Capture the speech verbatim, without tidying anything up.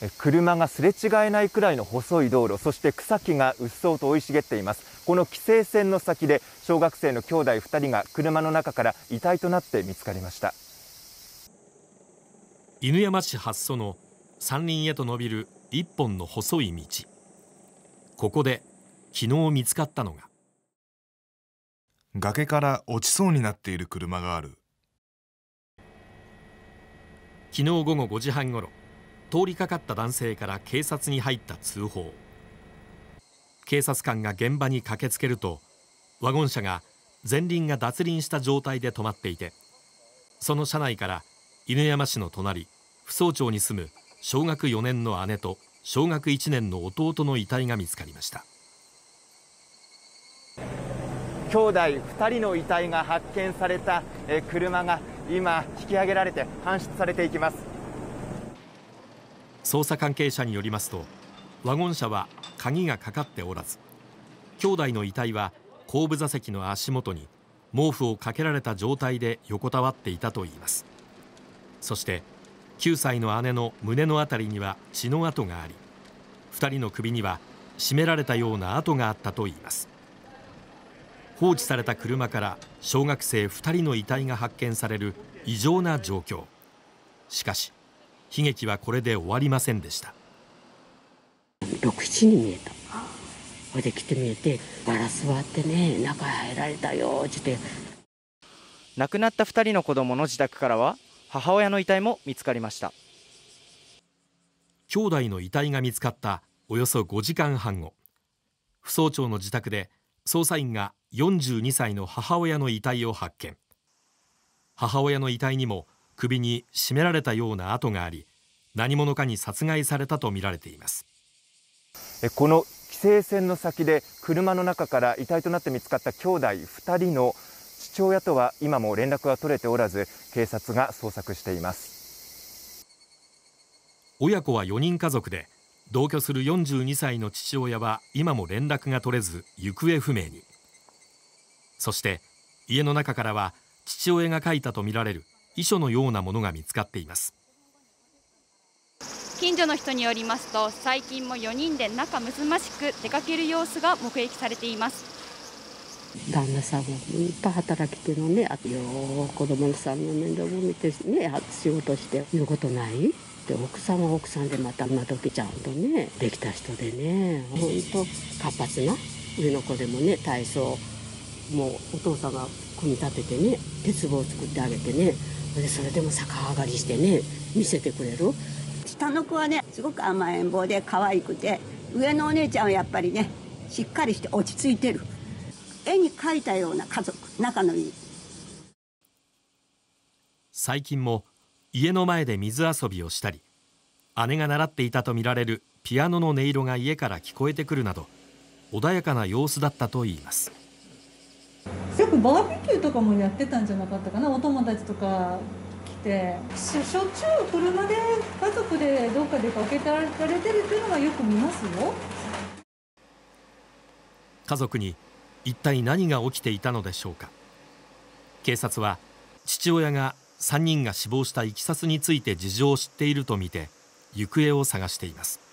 車がすれ違えないくらいの細い道路、そして草木がうっそうと生い茂っています。この規制線の先で小学生の兄弟ふたりが車の中から遺体となって見つかりました。 犬山市八曽の山林へと伸びる一本の細い道。ここで昨日見つかったのが、 崖から落ちそうになっている車がある。 昨日午後ごじはんごろ、通りかかった男性から警察に入った通報。警察官が現場に駆けつけると、ワゴン車が前輪が脱輪した状態で止まっていて、その車内から犬山市の隣、扶桑町に住む小学よねんの姉と小学いちねんの弟の遺体が見つかりました。 兄弟ふたりの遺体が発見された車が今引き上げられて搬出されていきます。 捜査関係者によりますと、ワゴン車は鍵がかかっておらず、兄弟の遺体は後部座席の足元に毛布をかけられた状態で横たわっていたといいます。そしてきゅうさいの姉の胸のあたりには血の跡があり、ふたりの首には絞められたような跡があったといいます。放置された車から小学生ふたりの遺体が発見される異常な状況。しかし悲劇はこれで終わりませんでした。 ろく、しちにん見えた。それで来て見えて、ガラス割ってね、中入られたよって。 亡くなったふたりの子供の自宅からは母親の遺体も見つかりました。 兄弟の遺体が見つかったおよそごじかんはんご、扶桑町の自宅で捜査員がよんじゅうにさいの母親の遺体を発見。母親の遺体にも首に絞められたような跡があり、何者かに殺害されたとみられています。 この規制線の先で車の中から遺体となって見つかった兄弟ふたりの父親とは今も連絡が取れておらず、警察が捜索しています。 親子はよにん家族で、同居するよんじゅうにさいの父親は今も連絡が取れず行方不明に。そして家の中からは父親が書いたとみられる遺書のようなものが見つかっています。 近所の人によりますと、最近もよにんで仲睦ましく出かける様子が目撃されています。 旦那さんもいっぱい働きてのね、あとよ子供さんの面倒も見てね、仕事して言うことないで、奥さんは奥さんでまた今時ちゃんとねできた人でね、ほんと活発な上の子でもね、体操もうお父さんが組み立ててね、鉄棒を作ってあげてね、でそれでも逆上がりしてね見せてくれる。 下の子はねすごく甘えん坊で可愛くて、上のお姉ちゃんはやっぱりねしっかりして落ち着いてる。絵に描いたような家族、仲のいい。 最近も家の前で水遊びをしたり、姉が習っていたとみられるピアノの音色が家から聞こえてくるなど、穏やかな様子だったといいます。 よくバーベキューとかもやってたんじゃなかったかな。お友達とか来て、しょっちゅう車で家族でどっか出かけられてるっていうのはよく見ますよ。 家族に一体何が起きていたのでしょうか。警察は父親がさんにんが死亡したいきさつについて事情を知っているとみて行方を探しています。